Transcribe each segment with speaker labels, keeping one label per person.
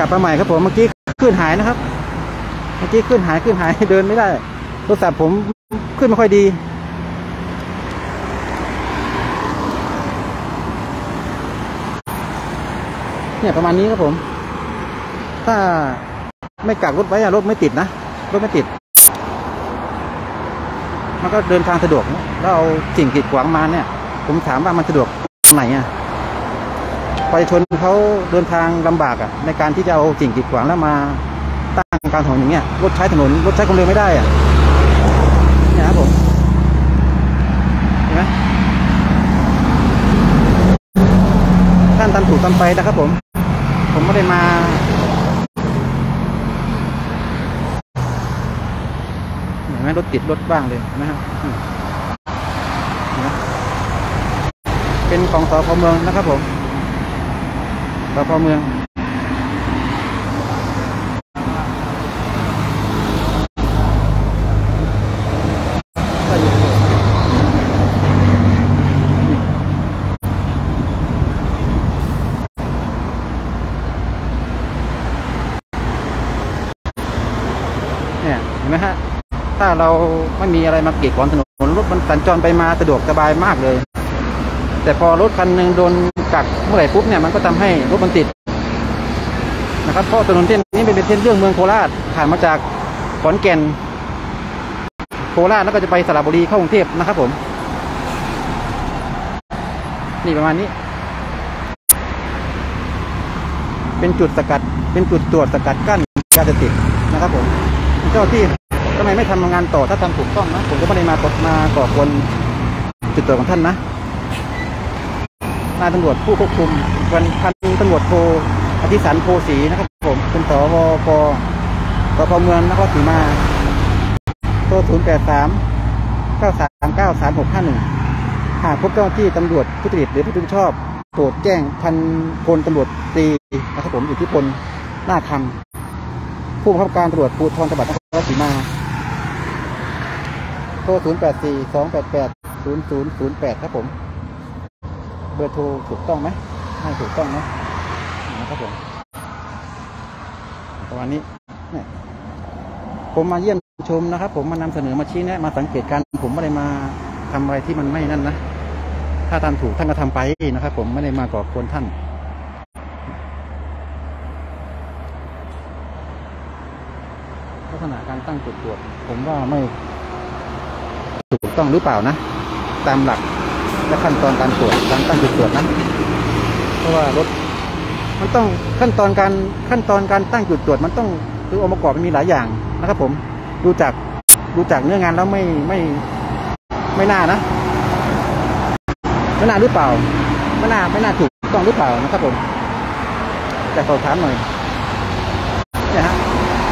Speaker 1: ลับมาใหม่ครับผมเมื่อกี้ขึ้นหายนะครับเมื่อกี้ขึ้นหายเดินไม่ได้โทรศัพท์ผมขึ้นไม่ค่อยดีเนี่ยประมาณนี้ครับผมถ้าไม่กักรถไว้รถไม่ติดนะรถไม่ติดมันก็เดินทางสะดวกแล้วเอาสิ่งกีดขวางมาเนี่ยผมถามว่ามันสะดวกตรงไหนอ่ะประชาชนเขาเดินทางลำบากอ่ะในการที่จะเอาสิ่งกีดขวางแล้วมาตั้งกลางถนนอย่างเงี้ยรถใช้ถนนรถใช้ความเร็วไม่ได้อ่ะเนี่ยครับผมเห็นไหมท่านทำถูกทำไปนะครับผมไม่ได้มาเห็นไหมรถติดรถบ้างเลยนะครับเป็นของสพ.เมืองนะครับผมสพ.เมืองเนี่ยเห็นไหมฮะถ้าเราไม่มีอะไรมากีดขวางถนนรถมันสัญจรไปมาสะดวกสบายมากเลยแต่พอรถคันหนึ่งโดนกักเมื่อไหร่ปุ๊บเนี่ยมันก็ทำให้รถมันติดนะครับเพราะถนนเส้นนี้เป็นเส้นเรื่องเมืองโคราชผ่านมาจากขอนแก่นโคราชแล้วก็จะไปสระบุรีเข้ากรุงเทพนะครับผมนี่ประมาณนี้เป็นจุดสกัดเป็นจุดตรวจสกัดกั้นยาเสพติดนะครับผมเจ้าที่ทำไมไม่ทำงานต่อถ้าทำถูกต้องนะผมก็ไม่ได้มาก่อกวนจุดตรวจของท่านนะนายตำรวจผู้ควบคุมพันตำรวจโทอธิสันโพสีนะครับผมเป็นสวปสพ.เมืองนครศรีมาโทร083-939-3651หากพบเจ้าหน้าที่ตำรวจทุจริตหรือผู้ชอบโปรดแจ้งพันพลตำรวจตรีนะครับผมอิทธิพลหน้าคำผู้บังคับการตำรวจภูธรจังหวัดนครศรีมาโทร084-288-0008ครับผมเบอร์โทรถูกต้องไหมให้ถูกต้องนะนะครับผมประมาณนี้เนี่ยผมมาเยี่ยมชมนะครับผมมานำเสนอมาชี้แนะมาสังเกตการผมไม่ได้มาทำอะไรที่มันไม่นั่นนะถ้าทำถูกท่านก็ทำไปนะครับผมไม่ได้มาก่อกวนท่านลักษณะการตั้งจุดตรวจผมว่าไม่ถูกต้องหรือเปล่านะตามหลักและขั้นตอนการตรวจการตั้งจุดตรวจนั้นเพราะว่ารถมันต้องขั้นตอนการตั้งจุดตรวจมันต้องคือองค์ประกอบมันมีหลายอย่างนะครับผมดูจากเนื้องานแล้วไม่น่านะไม่น่าหรือเปล่าไม่น่าถูกต้องหรือเปล่านะครับผมจะสอบถามหน่อยเนี่ยฮะ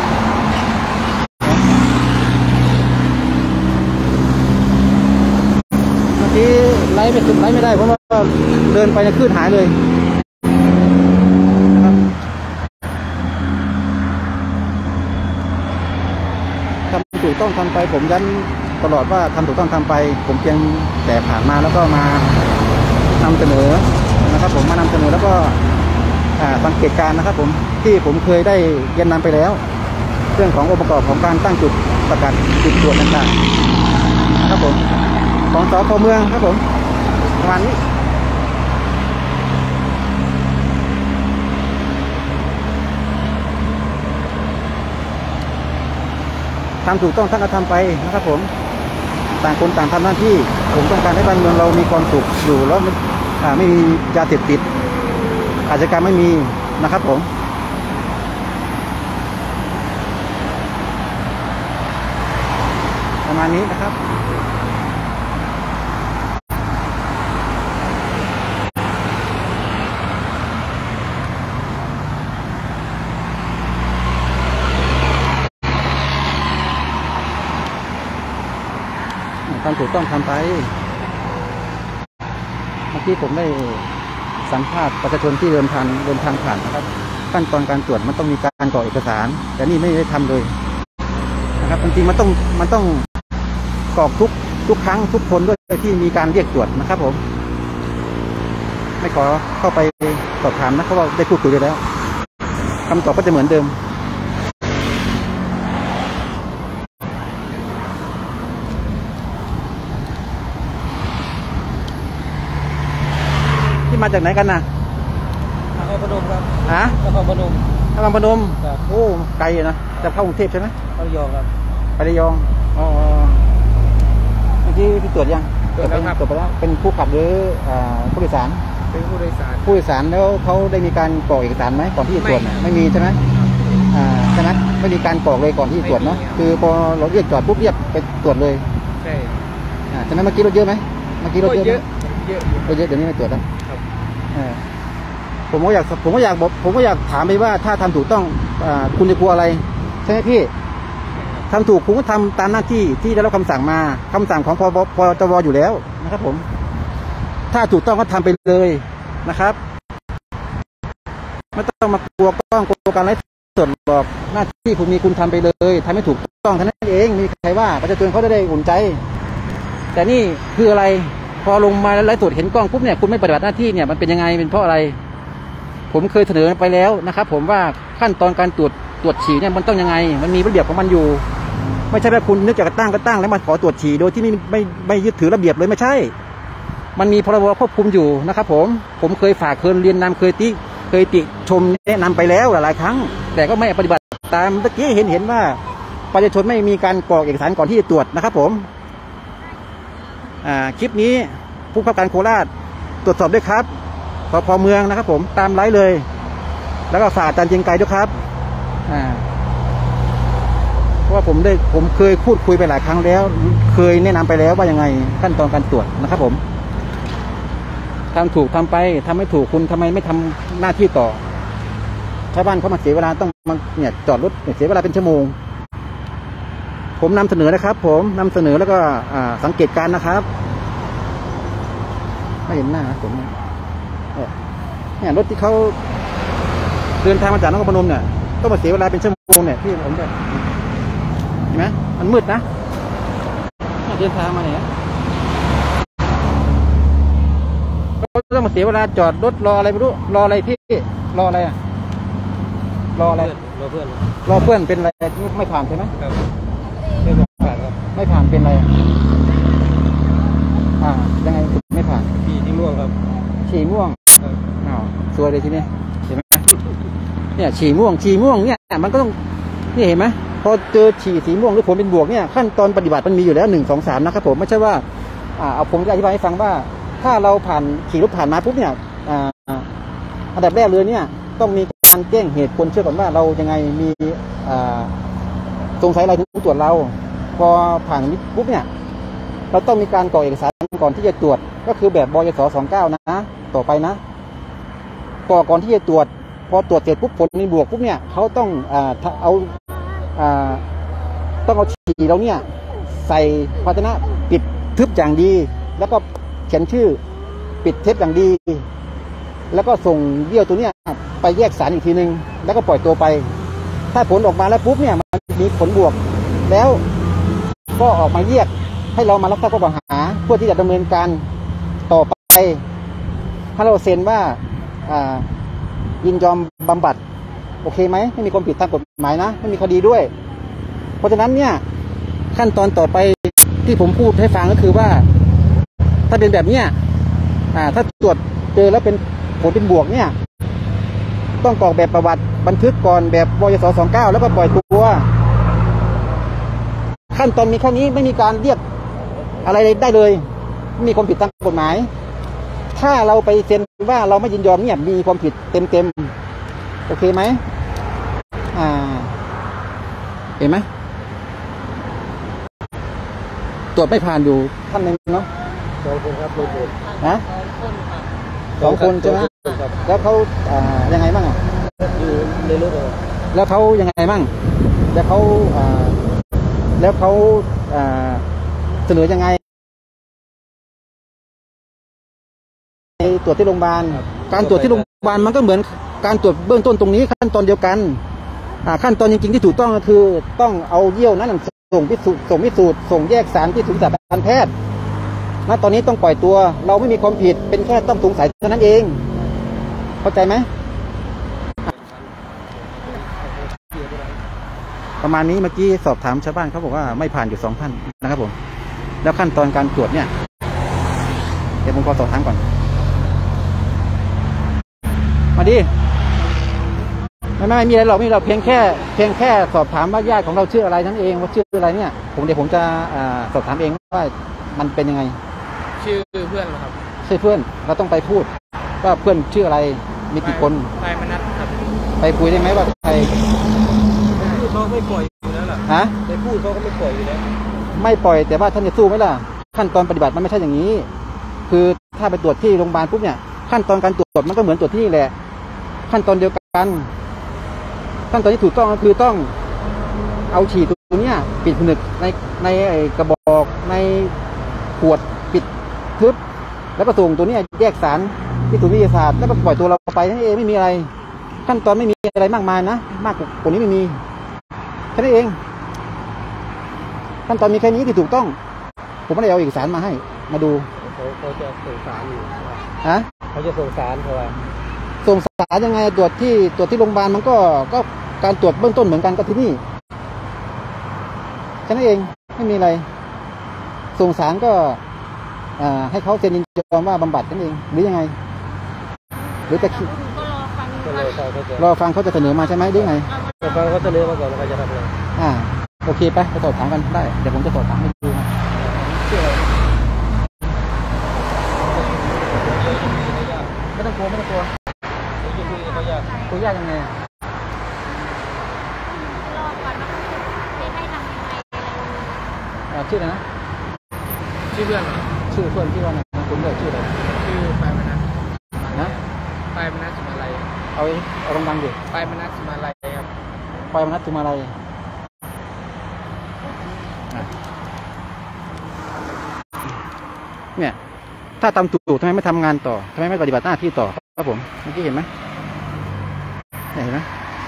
Speaker 1: เมื่อกี้ไลฟ์ไม่ได้เพราะว่าเดินไปจะคลื่นหายเลยนะครับทำถูกต้องทำไปผมย้ำตลอดว่าทำถูกต้องทำไปผมเพียงแต่ผ่านมาแล้วก็มานำเสนอนะครับผมมานำเสนอแล้วก็สังเกตการนะครับผมที่ผมเคยได้เรียนนำไปแล้วเรื่องขององค์ประกอบของการตั้งจุดสกัดจุดตรวจต่างๆครับผมของสพ.เมืองครับผมประมาณนี้ทำถูกต้องท่านก็ทำไปนะครับผมต่างคนต่างทำหน้าที่ผมต้องการให้บ้านเมืองเรามีความสุขอยู่แล้วไม่มียาเสพติดอาชญากรรมไม่มีนะครับผมประมาณนี้นะครับทำถูกต้องทำไปเมื่อกี้ผมได้สัมภาษณ์ประชาชนที่เดินทางผ่านนะครับขั้นตอนการตรวจมันต้องมีการกรอกเอกสารแต่นี่ไม่ได้ทำเลยนะครับจริงๆมันต้องกรอกทุกครั้งทุกคนด้วยที่มีการเรียกตรวจนะครับผมไม่ขอเข้าไปสอบถามนะเพราะว่าได้พูดคุยไปแล้วคำตอบก็จะเหมือนเดิมที่มาจากไหนกันนะ
Speaker 2: นครพนมครับ
Speaker 1: ฮะ
Speaker 2: นครพนม
Speaker 1: นครพนมโอ้ไกลนะจะเข้ากรุงเทพใช่ไหม
Speaker 2: ไประยองครับ
Speaker 1: ไประยองอ๋อเมื่อกี้พี่ตรวจยัง
Speaker 2: ตรวจแล้วครับ
Speaker 1: ตรวจไปแล้วเป็นผู้ขับหรือผู้โดยสาร
Speaker 2: เป็นผู้โดยสาร
Speaker 1: แล้วเขาได้มีการกรอกเอกสารไหมก่อนที่จะตรวจไม่มีใช่ไหมใช่ไหมไม่มีการกรอกเลยก่อนที่จะตรวจเนาะคือพอเราเรียกจอดปุ๊บเรียกไปตรวจเลย
Speaker 2: ใช่
Speaker 1: ใช่ไหมเมื่อกี้รถเยอะไหมเมื่อกี้รถเยอะ
Speaker 2: เยอะ
Speaker 1: เดี๋ยวนี้ไม่ตรวจแล้วผมก็อยากถามไปว่าถ้าทำถูกต้องคุณจะกลัวอะไรใช่ไหมพี่ทำถูกคุณก็ทำตามหน้าที่ที่ได้รับคำสั่งมาคำสั่งของพจวอยู่แล้วนะครับผมถ้าถูกต้องก็ทำไปเลยนะครับไม่ต้องมากลัวกล้องกลัวการไลฟ์สดบอกหน้าที่คุณมีคุณทำไปเลยทำให้ถูกต้องเท่านั้นเองมีใครว่าประชาชนเขาได้อุ่นใจแต่นี่คืออะไรพอลงมาแล้วไลฟ์สดเห็นกล้องปุ๊บเนี่ยคุณไม่ปฏิบัติหน้าที่เนี่ยมันเป็นยังไงเป็นเพราะอะไรผมเคยเสนอไปแล้วนะครับผมว่าขั้นตอนการตรวจฉี่เนี่ยมันต้องยังไงมันมีระเบียบของมันอยู่ไม่ใช่ว่าคุณนึกจะตั้งแล้วมาขอตรวจฉี่โดยที่ไม่ยึดถือระเบียบเลยไม่ใช่มันมีพรบควบคุมอยู่นะครับผมเคยฝากเคยเรียนนำเคยติชมแนะนำไปแล้วหลายครั้งแต่ก็ไม่ปฏิบัติตามเมื่อกี้เห็นว่าประชาชนไม่มีการกรอกเอกสารก่อนที่จะตรวจนะครับผมคลิปนี้ผู้ขับการโคราชตรวจสอบด้วยครับสพ.เมืองนะครับผมตามไลฟ์เลยแล้วก็ฝากอาจารย์เจียงไกรด้วยครับเพราะว่าผมเคยพูดคุยไปหลายครั้งแล้วเคยแนะนำไปแล้วว่ายังไงขั้นตอนการตรวจนะครับผมทำถูกทำไปทำไม่ถูกคุณทำไมไม่ทำหน้าที่ต่อชาวบ้านเขามาเสียเวลาต้องมาเนี่ยจอดรถเสียเวลาเป็นชั่วโมงผมนำเสนอนะครับผมนำเสนอแล้วก็สังเกตการนะครับไม่เห็นหน้าผมเนี่ยรถที่เขาเดินทางมาจากนครพนมเนี่ยต้องมาเสียเวลาเป็นชั่วโมงเนี่ยพี่ผมแบบเห็นไหมมันมืดนะเดินทางมาเนี่ยก็ต้องมาเสียเวลาจอดรถรออะไรไม่รู้รออะไรพี่รออะไรรออะไร
Speaker 2: รอเพื่
Speaker 1: อนเป็นอะไรไม่ผ่านใช่ไหม
Speaker 2: ครับไม่ผ่านครับ
Speaker 1: ไม่ผ่านเป็นอะไรยังไงไม่ผ่าน
Speaker 2: ฉี่ม่วงครับ
Speaker 1: ฉี่ม่วงสวยเลยทีนี้เห็นไหมเนี่ยฉี่ม่วงเนี่ยมันก็ต้องนี่เห็นไหมพอเจอฉี่สีม่วงหรือผลเป็นบวกเนี่ยขั้นตอนปฏิบัติมันมีอยู่แล้ว1 2 3นะครับผมไม่ใช่ว่าเอาผมจะอธิบายให้ฟังว่าถ้าเราขี่รถผ่านมาปุ๊บเนี่ยอันดับแรกเลยเนี่ยต้องมีการแจ้งเหตุคนเชื่อก่อนว่าเรายังไงมีสงสัยอะไรถึงตรวจเราพอผ่านนี้ปุ๊บเนี่ยเราต้องมีการกรอกเอกสารก่อนที่จะตรวจก็คือแบบบยศ29นะต่อไปนะกรอกก่อนที่จะตรวจพอตรวจเสร็จปุ๊บผลเป็นบวกปุ๊บเนี่ยเขาต้องเอาฉี่เราเนี่ยใส่ภาชนะปิดทึบอย่างดีแล้วก็เขียนชื่อปิดเทปอย่างดีแล้วก็ส่งเยี่ยวตัวเนี้ยไปแยกสารอีกทีนึงแล้วก็ปล่อยตัวไปถ้าผลออกมาแล้วปุ๊บเนี่ยมันมีผลบวกแล้วก็ออกมาเรียกให้เรามารับทราบข้อกล่าวหาเพื่อที่จะดำเนินการต่อไปถ้าเราเซ็นว่ายินยอมบำบัดโอเคไหมไม่มีความผิดตามกฎหมายนะไม่มีคดีด้วยเพราะฉะนั้นเนี่ยขั้นตอนต่อไปที่ผมพูดให้ฟังก็คือว่าถ้าเป็นแบบเนี้ยถ้าตรวจเจอแล้วเป็นผลเป็นบวกเนี่ยต้องกรอกแบบประวัติบันทึกก่อนแบบบยศ29แล้วก็ปล่อยตัวขั้นตอนมีแค่นี้ไม่มีการเรียกอะไรได้เลยไม่มีความผิดตามกฎหมายถ้าเราไปเซ็นว่าเราไม่ยินยอมเนี่ยมีความผิดเต็มโอเคไหมเห็นไหมตรวจไม่ผ่านอยู่ท่านหนึ่งเนาะ
Speaker 2: 2 คนครับ
Speaker 1: นะ2 คนใช่ไหมแล้วเขายังไงบ้าง
Speaker 2: อยู่ในรถ
Speaker 1: แล้วเขายังไงบ้างแล้วเขาเสนอยังไงตรวจที่โรงพยาบาลการตรวจที่โรงพยาบาลมันก็เหมือนการตรวจเบื้องต้นตรงนี้ขั้นตอนเดียวกันขั้นตอนจริงๆที่ถูกต้องก็คือต้องเอาเยี่ยวนั้นส่งพิสูจน์ส่งแยกสารที่ศูนย์การแพทย์ณตอนนี้ต้องปล่อยตัวเราไม่มีความผิดเป็นแค่ต้องสงสัยเท่านั้นเองเข้าใจไหมประมาณนี้เมื่อกี้สอบถามชาวบ้านเขาบอกว่าไม่ผ่านอยู่2 ท่านนะครับผมแล้วขั้นตอนการตรวจเนี่ยเดี๋ยวผมขอสอบถามก่อนมาดิไม่มีอะไรหรอกเราเพียงแค่สอบถามว่าญาติของเราชื่ออะไรนั่นเองว่าชื่ออะไรเนี่ยเดี๋ยวผมจะสอบถามเองว่ามันเป็นยังไง
Speaker 2: ชื่อเพื่อนครับ
Speaker 1: ชื่อเพื่อนเราต้องไปพูดว่าเพื่อนชื่ออะไรมีกี่คน
Speaker 2: ไปมนัสครับ
Speaker 1: ไปคุยได้ไหมว่าใคร
Speaker 2: พูดเขาไม่ปล่อยอยู่แล้วล่ะ
Speaker 1: ฮะ
Speaker 2: ไปพูดเขาก็ไม่ปล่อยอยู่แล้ว
Speaker 1: ไม่ปล่อยแต่ว่าท่านจะสู้ไหมล่ะขั้นตอนปฏิบัติมันไม่ใช่อย่างนี้คือถ้าไปตรวจที่โรงพยาบาลปุ๊บเนี่ยขั้นตอนการตรวจมันก็เหมือนตรวจที่นี่แหละขั้นตอนเดียวกันขั้นตอนที่ถูกต้องก็คือต้องเอาฉีดตรงนี้ปิดผนึกในกระบอกในขวดปิดทึบแล้วก็ส่งตัวนี้แยกสารที่ศูนย์วิทยาศาสตร์แล้วก็ปล่อยตัวเราไปนั่นเองไม่มีอะไรขั้นตอนไม่มีอะไรมากมายนะมากกว่านี้ไม่มีแค่นั้นเองขั้นตอนมีแค่นี้ที่ถูกต้องผมไม่ได้เอาเอกสารมาให้มาดู
Speaker 2: เขาจะส่งสารอยู่
Speaker 1: ฮะ
Speaker 2: เขาจะส่งสารเขาว่า
Speaker 1: ส่งสารยังไงตรวจที่โรงพยาบาลมันก็การตรวจเบื้องต้นเหมือนกันกับที่นี่แค่นั้นเองไม่มีอะไรส่งสารก็ให้เขาเซ็นยินยอมว่าบำบัดนั่นเองหรือยังไงหรือจะรอฟังเขาจะเสนอมาใช่ไหมหรือไง
Speaker 2: รอฟังเขาเสนอมาก่อนแล้วจะทำอะไร
Speaker 1: โอเคไปสอบถามกันได้เดี๋ยวผมจะสอบถามให้ดูนะไม่ต้องกลัวคุยยากยังไงชื่ออะไรนะ
Speaker 2: ชื่อเพื่อน
Speaker 1: ชื่อเพื่อนที่ว่าคุณเลือกชื่ออะไร
Speaker 2: ชื่อปลายมนัส
Speaker 1: นะ
Speaker 2: ปลายมนัสสุมาลัย
Speaker 1: เอาดังๆดิ
Speaker 2: ปลายมนัสสุมาลัยครับ
Speaker 1: ปลายมนัสสุมาลัยเนี่ยถ้าทำถูกทำไมไม่ทำงานต่อทำไมไม่ปฏิบัติหน้าที่ต่อครับผมเมื่อกี้เห็นไหมเห็นไหม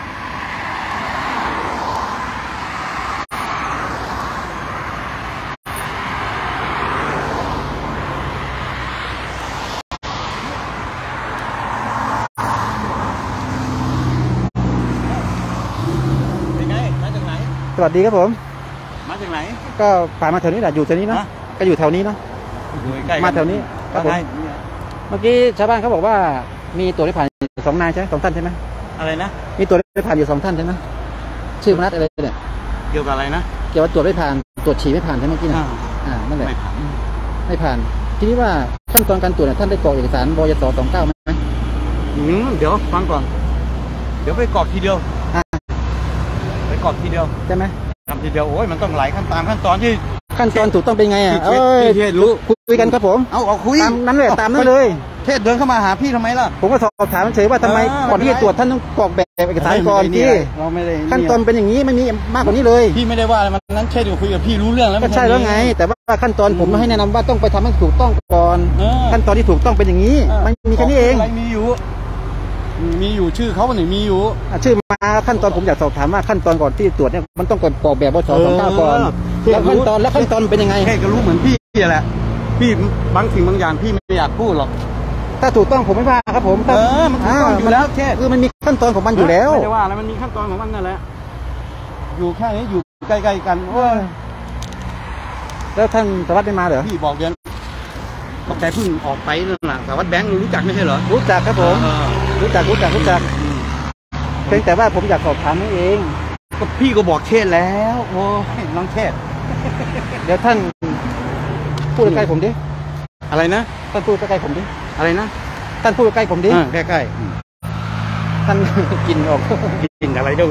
Speaker 1: สวัสดีครับผม
Speaker 2: มาจากไหน
Speaker 1: ก็ผ่านมาแถวนี้แหละอยู่แถวนี้นะก็อยู่แถวนี้นะมาแถวนี้ครับผมเมื่อกี้ชาวบ้านเขาบอกว่ามีตัวได้ผ่าน2 นายใช่ไหม2 ท่านใช่ไหม
Speaker 2: อะไรนะ
Speaker 1: มีตัวได้ผ่านอยู่2 ท่านใช่ไหมชื่อมนัสอะไรเนี่ย
Speaker 2: เกี่ยวกับอะไรนะ
Speaker 1: เกี่ยวกับตรวจไม่ผ่านตรวจฉี่ไม่ผ่านใช่ไหมเมื่อกี้นะนั่นแหละไม่ผ่านทีนี้ว่าขั้นตอนการตรวจท่านได้กรอกเอกสารบยส29ไหม
Speaker 2: เดี๋ยวฟังก่อนเดี๋ยวไปกรอกทีเดียวไปกรอกทีเดียว
Speaker 1: ใช่ไหม
Speaker 2: ทำทีเดียวโอ้ยมันต้องหลายขั้นตอนที่
Speaker 1: ขั้นตอนถูกต้องเป็นไงรู้คุยกันครับผม
Speaker 2: เอาคุย
Speaker 1: ตามนั้นเลยตามนั้นเลย
Speaker 2: เทศเดินเข้ามาหาพี่ทำไมล่ะ
Speaker 1: ผมก็สอบถามเฉยว่าทำไมก่อนที่จะตรวจท่านต้องกรอกแบบเอกสารก่อนที่
Speaker 2: เราไม่ได้
Speaker 1: ขั้นตอนเป็นอย่างนี้ไม่มีมากกว่านี้เลย
Speaker 2: พี่ไม่ได้ว่าอะไรมันนั้นเทศอยู่คุยกับพี่รู้เรื่องแล้ว
Speaker 1: ไม่ใช่แล้วไงแต่ว่าขั้นตอนผมให้แนะนำว่าต้องไปทำให้ถูกต้องก่อนขั้นตอนที่ถูกต้องเป็นอย่างนี้มันมีแค่นี้เอง
Speaker 2: มีอยู่ชื่อเขาหนึ่งมีอยู่
Speaker 1: ชื่อมาขั้นตอนผมอยากสอบถามว่าขั้นตอนก่อนที่ตรวจเนี่ยมันต้องกรอกแบบบส29ก่อนแล้วขั้นตอนเป็นยังไง
Speaker 2: แค่ก็รู้เหมือนพี่แหละพี่บางสิ่งบางอย่างพี่ไม่อยากพูดหรอก
Speaker 1: ถ้าถูกต้องผมไม่ว่าครับผม
Speaker 2: มันถูกต้องอยู่แล้วแค่
Speaker 1: คือมันมีขั้นตอนของมันอยู่แล้ว
Speaker 2: ไม่ได้ว่าอะไรมันมีขั้นตอนของมันนั่นแหละอยู่แค่นี้อยู่ใกล้ๆกัน
Speaker 1: แล้วท่านสารวัตรได้มาเหรอ
Speaker 2: พี่บอกเดือนตกใจพึ่งออกไปนั่นแหละสารวัตรแบงค์รู้จักไม่ใช่เหรอ
Speaker 1: รู้จักครับผมรู้จักเพียงแต่ว่าผมอยากสอบถามนั่นเอง
Speaker 2: ก็พี่ก็บอกเทศแล้วโอ้น้องเทศ
Speaker 1: เดี๋ยวท่านพูดใกล้ผมดิ
Speaker 2: อะไรนะ
Speaker 1: ท่านพูดใกล้ผมดิ
Speaker 2: อะไรนะ
Speaker 1: ท่านพูดใกล้ผมดิ
Speaker 2: ใกล้
Speaker 1: ท่านกินออก
Speaker 2: กินอะไรดู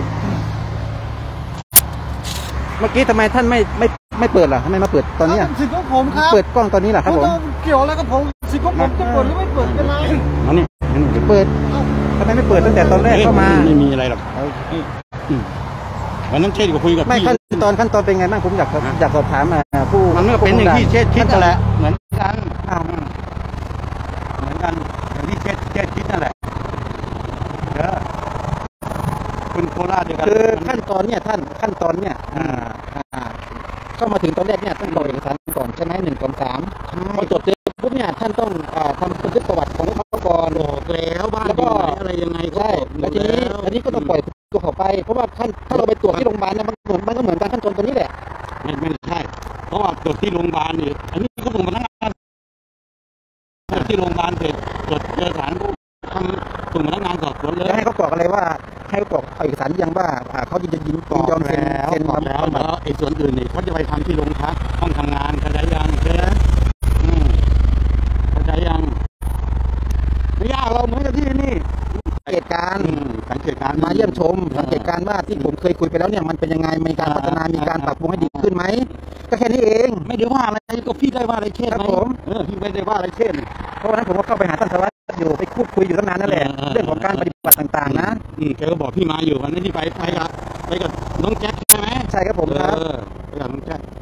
Speaker 1: เมื่อกี้ทำไมท่านไม่เปิดล่ะทำไมมาเปิดตอนนี้
Speaker 2: สิทธิ์ของผมครับ
Speaker 1: เปิดกล้องตอนนี้ล่ะครับผม
Speaker 2: เกี่ยวอะไรกับผมสิทธิ์ของผมจะเปิดหรือไม่เปิดเป็นไร
Speaker 1: นี่เปิดทำไมไม่เปิดตั้งแต่ตอนแรกเข้ามา
Speaker 2: ไม่มีอะไรหรอกวันนั้นเช่นกับคุยกับ
Speaker 1: พี่ไม่ขั้นตอนเป็นไงบ้างผมอยากสอบถามผู้
Speaker 2: มันก็เป็นอย่างที่เช่นคิดนั่นแหละเหมือนกันอย่างที่เช่นคิดนั่นแหละคุณโคราชเดียวกัน
Speaker 1: คือขั้นตอนเนี่ยท่านขั้นตอนเนี่ยเข้ามาถึงตอนแรกเนี่ยต้องกรอกเอกสารก่อนใช่ไหม1 2 3พอจดเสร็จปุ๊บเนี่ยท่านต้องทำบันทึกประวัติของเขาก่อน
Speaker 2: บอกแล้วบ้านแล้วก็
Speaker 1: อะไรยังไงใช่แล้วทีนี้ก็ต้องปล่อยตัวเขาไปเพราะว่าถ้าเราไปตรวจที่โรงพยาบาลนะมันก็เหมือนการขั้นตอนตัวนี้แหละ
Speaker 2: ไม่ใช่เพราะว่าตรวจที่โรงพยาบาลนี่อันนี้ก็ส่งพนักงานตรวจที่โรงพยาบาลเสร็จตรวจเจอสารทำส่งพนักงานสอบสวนเลย
Speaker 1: ให้เขากรอกอะไรว่าให้เขากรอกเอกสารยังว่าเขายินยอมเซ็น
Speaker 2: แล้วไอ้ส่วนอื่นนี่เขาจะไปทำที่โรงพักห้องทำงานเข้าใจยังใช่ไหมเข้าใจยังไม่ยากเราเหมือนกับที่นี่
Speaker 1: สังเกตการมาเยี่ยมชมสังเกตการว่าที่ผมเคยคุยไปแล้วเนี่ยมันเป็นยังไงมีการพัฒนามีการปรับปรุงให้ดีขึ้นไหมก็แค่นี้เอง
Speaker 2: ไม่ได้ว่าอะไรก็พี่ได้ว่าอะไรเช่นไหมพี่ไม่ได้ว่าอะไรเช่น
Speaker 1: เพราะฉะนั้นผมก็เข้าไปหาท่านสวัสดิ์อยู่ไปพูดคุยอยู่ตั้งนานนั่นแหละเรื่องของการปฏิบัติต่างๆนะ
Speaker 2: แกก็บอกพี่มาอยู่วันนี้ที่ไปกับน้องแจ็คใช่ไหม
Speaker 1: ใช่ครับผมครับ
Speaker 2: ไปกับน้องแจ็ค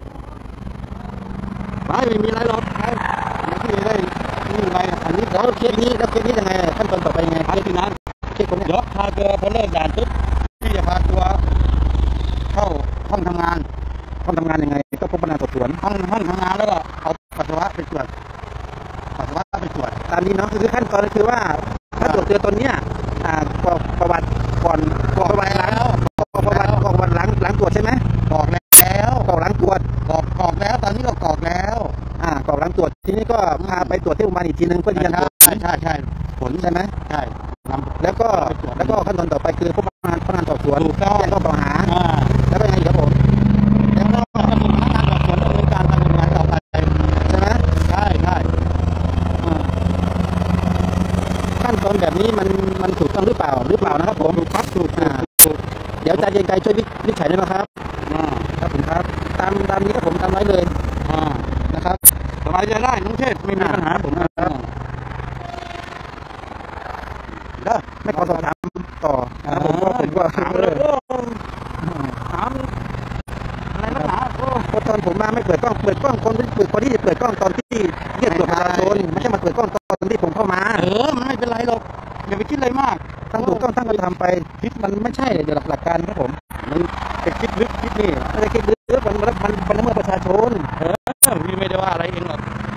Speaker 2: ไม่มีอะไรหรอกพี่ได้นี่ไปอันนี้
Speaker 1: แล้วเคสนี้ยังไงขั้นตอนต่อไปยังไง
Speaker 2: เคสที่นั้น
Speaker 1: เคสคนนี้
Speaker 2: ยกพาตัวพอเลิกด่านปุ๊บพี่จะพาตัวเข้าห้องทำงาน
Speaker 1: ยังไงก็พบพนักงานสอบสวน
Speaker 2: ห้องทำงานแล้วก็เอาปัสสาวะไปตรวจ
Speaker 1: ตามนี้เนาะคือขั้นตอนคือว่าถ้าตรวจเจอตอนเนี้ยประวัติก่อนประวัติหลังตรวจใช่ไหม
Speaker 2: กรอกแล้ว
Speaker 1: กรอกหลังตรวจ
Speaker 2: กรอกแล้วตอนนี้ก็กรอกแล้ว
Speaker 1: กรอกหลังตรวจทีนี้ก็พาไปตรวจที่โรงพยาบาลอีกทีนึงเพื่อยืนยันผล
Speaker 2: ใช่
Speaker 1: ผลใช่ไหม
Speaker 2: ใช่
Speaker 1: แล้วก็ขั้นตอนต่อไปคือพบพนักงานสอบสวน
Speaker 2: แจ้
Speaker 1: งข้อกล่าวหาแล้วก็ยังไงครับผม
Speaker 2: แล้วก็พนักงานสอบสวนดำเนินการทำงานต่อไป
Speaker 1: ใช่ไหม
Speaker 2: ใช่
Speaker 1: ขั้นตอนแบบนี้มันถูกต้องหรือเปล่านะครับผม
Speaker 2: ถูก
Speaker 1: เดี๋ยวอาจารย์เย็นไกลช่วยวินิจฉัยได้ไหมครับครับผมครับตามนี้ครับผมตามไว้เลยนะครับ
Speaker 2: สบายใจได้น้องเชษไม่มีปัญหา
Speaker 1: ผมนะครับไม่ขอสอบถามต่อผมก็
Speaker 2: ถามอะไรนักหนา
Speaker 1: ตอนผมมาไม่เปิดกล้องคนที่จะเปิดกล้องตอนที่เรียกตรวจประชาชนไม่ใช่มาเปิดกล้องตอนที่ผมเข้ามา
Speaker 2: มันไม่เป็นไรหรอกอย่าไปคิดอะไรมาก
Speaker 1: ทั้งถูกต้องทั้งกระทำไปคิดมันไม่ใช่เดี๋ยวหลักการครับผม
Speaker 2: มันจะคิดลึกคิดนี่
Speaker 1: ไม่ได้คิดลึกมันละเมิดประชาชน
Speaker 2: พี่ไม่ได้ว่าอะไรเองหรอก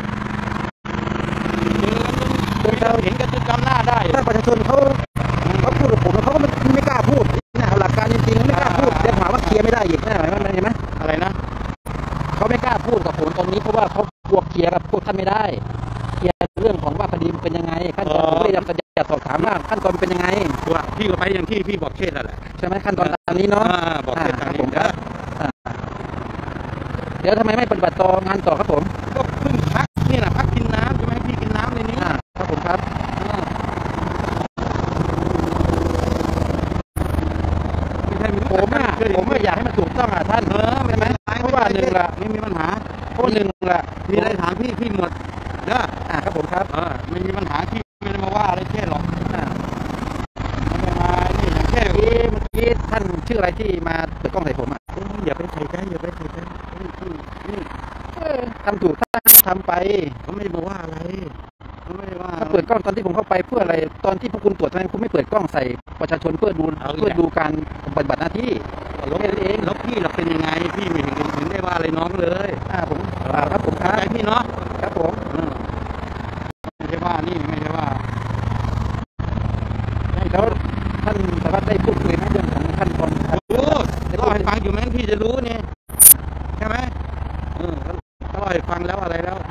Speaker 2: เราเห็นกันจนจำหน้าได้
Speaker 1: ถ้าประชาชนเขาพูดกับผมเขาก็ไม่กล้าพูดนะหลักการจริงๆไม่กล้าพูดเดี๋ยวหาว่าเคลียร์ไม่ได้อีกนะเห็นไหม
Speaker 2: อะไรนะ
Speaker 1: เขาไม่กล้าพูดกับผมตรงนี้เพราะว่าเขากลัวเคลียร์กับพวกท่านไม่ได้เคลียร์เรื่องของว่าคดีเป็นยังไงขั้นตอนผมเลยอยากสอบถามว่าขั้นตอนเป็นยังไง
Speaker 2: ว่าพี่ก็ไปอย่างที่พี่บอกเคสนั่นแหละ
Speaker 1: ใช่ไหมขั้นตอนตามนี้เนาะ
Speaker 2: บอกเคสตามนี้
Speaker 1: เดี๋ยวทำไมไม่ปฏิบัติต่องานต่อครับผม
Speaker 2: ก็เพิ่งพักนี่แหละพักกินน้ำใช่ไหมพี่กินน้ำในนี้
Speaker 1: ครับผมครับผมไม่อยากให้มันถูกต้องท่าน
Speaker 2: ใช่ไหม
Speaker 1: เพราะว่าหนึ่งละ
Speaker 2: ไม่มีปัญหา
Speaker 1: เพราะหนึ่งละ
Speaker 2: มีอะไรถามพี่หมด
Speaker 1: ครับผมครับ
Speaker 2: ไม่มีปัญหาที่ไม่ได้มาว่าอะไรแค่หรอกไม่มานี่อย่างแค่เ
Speaker 1: มื่อกี้ท่านชื่ออะไรที่มาเปิดกล้องใส่ผม
Speaker 2: อย่าไปใส่ใจ
Speaker 1: ทำถูกท่านทำไป
Speaker 2: เขาไม่ได้มาว่าอะไร
Speaker 1: ถ้าเปิดกล้องตอนที่ผมเข้าไปเพื่ออะไรตอนที่พวกคุณตรวจทำไมคุณไม่เปิดกล้องใส่ประชาชนเพื่อดูการปฏิบัติหน้าที่
Speaker 2: แล้วพี่เราเป็นยังไงพี่ไม่เห็นได้ว่าอะไรน้องเลย
Speaker 1: ผมครับผมครับ
Speaker 2: ใจพี่เนาะ
Speaker 1: ครับผม
Speaker 2: ไม่ใช่ว่านี่ไม่ใช่ว่า
Speaker 1: แล้วท่านสามารถได้พูดคุยในเรื่องของขั้นตอน
Speaker 2: เล่าให้ฟังอยู่แม้พี่จะรู้นี่ใช่ไหมเล่าให้ฟังแล้วอะไรแล้ว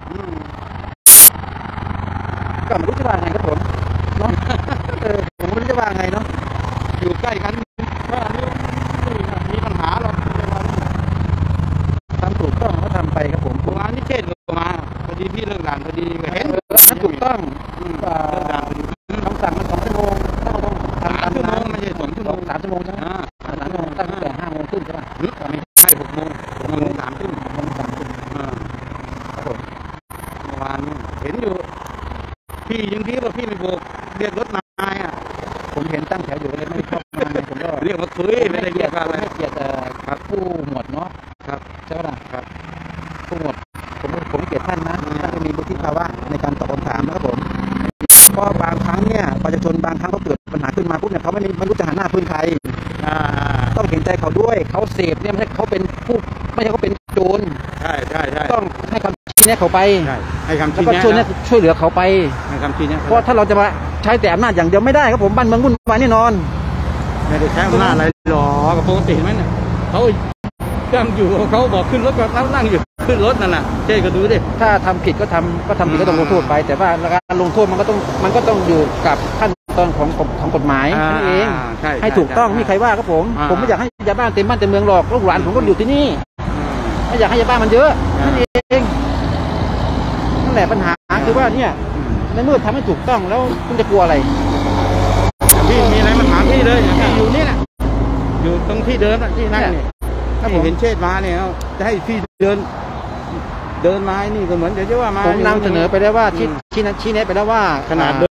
Speaker 1: ก็ไม่รู้จะว่าไงครับผมเนาะผมไม่รู้จะว่าไงเนาะ
Speaker 2: อยู่ใกล้กันก็มีปัญหาหรอก
Speaker 1: ทำถูกต้องก็ทำไปครับผม
Speaker 2: งานนิเทศมาพอดีพี่เลิกงานพอดีเห็น
Speaker 1: ถูกต้องคำสั่งมัน2 ชั่วโมงต้องทำตาม
Speaker 2: ชั่วโมงไม่ใช่2 ชั่วโมง
Speaker 1: 3 ชั่วโมงใช่ไหม3 ชั่วโมงตั้งแต่5 โมงครึ่งใช่ไหม
Speaker 2: ไม่ใช่6 โมง3 ทุ่ม
Speaker 1: ครับผม
Speaker 2: เมื่อวานเห็นอยู่พี่ยังพี่ว่าพี่ไม่โบกเรียกรถมา
Speaker 1: ผมเห็นตั้งแถวอยู่เลยไม่เข้ามาผมก็
Speaker 2: เรียกมาคุยไม่ได้เรียกอะไร
Speaker 1: ให้เกียรติผู้หมวดเนาะ
Speaker 2: ครับ
Speaker 1: ใช่ไหมล่ะครับผู้หมวดผมเกียรติท่านนะท่านมีวุฒิภาวะในการตอบคำถามนะครับผมเพราะบางครั้งเนี่ยประชาชนบางครั้งเขาเกิดปัญหาขึ้นมาปุ๊บเนี่ยเขาไม่รู้จะหันหน้าพึ่งใครต้องเห็นใจเขาด้วยเขาเสพเนี่ยไม่ใช่เขาเป็นผู้ไม่ใช่เขาเป็นโจร
Speaker 2: ใช่
Speaker 1: ต้องให้คำชี้แนะเขาไป
Speaker 2: ให้คำชี้
Speaker 1: แนะแล้วก็ช่วยเหลือเขาไป
Speaker 2: ให้คำชี้แนะ
Speaker 1: เพราะถ้าเราจะมาใช้แต่อำนาจอย่างเดียวไม่ได้ครับผมบ้านเมืองวุ่นวายแน่นอน
Speaker 2: ไม่ได้ใช้อำนาจอะไรหรอกปกติไหมเนี่ยเขานั่งอยู่เขาบอกขึ้นรถก็นั่งอยู่ขึ้นรถนั่นแหละเจ๊ก็ดูดิ
Speaker 1: ถ้าทำผิดก็ทำผิดก็ต้องลงโทษไป แต่ว่าการลงโทษมันก็ต้องอยู่กับขั้นตอนของกฎหมายนั่นเองให้ถูกต้องไม่มีใครว่าครับผมไม่อยากให้ยาบ้านเต็มบ้านเต็มเมืองหรอกลูกหลานผมก็อยู่ที่นี่ไม่อยากให้ยาบ้านมันเยอะนั่นเองนั่นแหละปัญหาคือว่าเนี่ยในเมื่อทำให้ถูกต้องแล้วคุณจะกลัวอะไร
Speaker 2: พี่มีอะไรมาถามพี่เลยพี่อยู่นี่แหละอยู่ตรงที่เดิมที่นั่งเนี่ยถ้าผมเห็นเชษมาเนี่ยจะให้พี่เดินมานี่ก็เหมือนเดี๋ยวจะว่ามา
Speaker 1: ผมนำเสนอไปแล้วว่าชี้แนะไปแล้วว่า
Speaker 2: ขนาด